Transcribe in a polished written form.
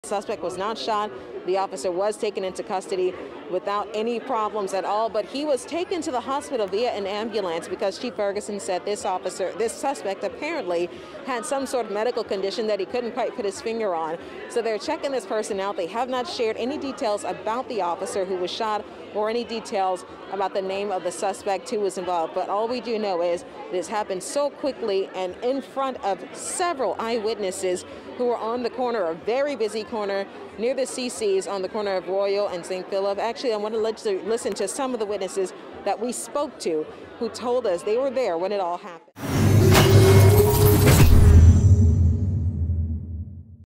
The suspect was not shot. The officer was taken into custody without any problems at all, but he was taken to the hospital via an ambulance because Chief Ferguson said this suspect apparently had some sort of medical condition that he couldn't quite put his finger on. So they're checking this person out. They have not shared any details about the officer who was shot or any details about the name of the suspect who was involved. But all we do know is this happened so quickly and in front of several eyewitnesses who were on the corner, a very busy corner near the CC's on the corner of Royal and St. Philip. Actually, I want to let you listen to some of the witnesses that we spoke to who told us they were there when it all happened.